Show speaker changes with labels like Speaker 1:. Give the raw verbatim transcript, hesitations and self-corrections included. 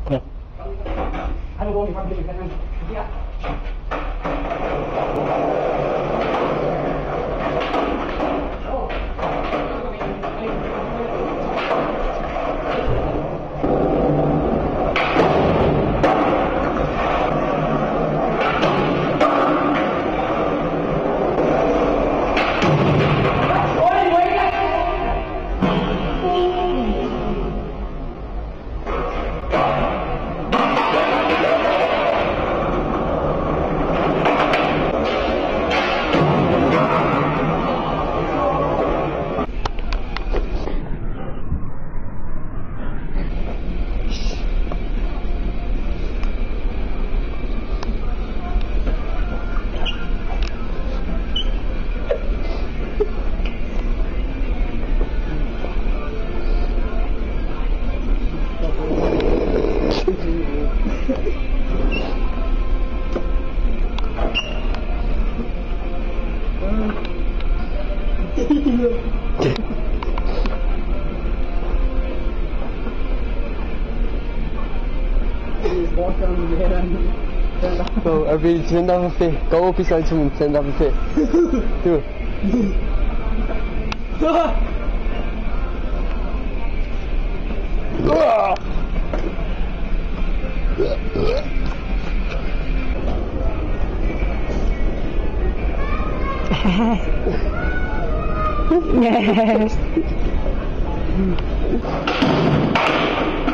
Speaker 1: Được. Anh vô thì không đi được anh. Đi ạ.
Speaker 2: Go, every stand up a fit. Go beside someone, stand up a fit. Do it.
Speaker 3: Yes.